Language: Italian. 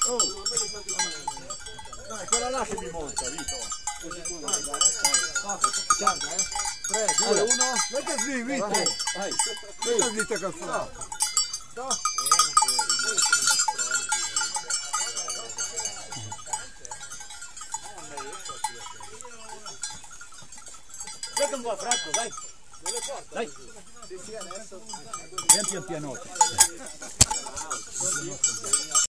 Oh. Dai, quella là che mi monta, Vito. Guarda, 3, 2, 1. Metti lì, Vito. Metti lì che fa. Aspetta un po' freddo, dai. Dai. Pian piano.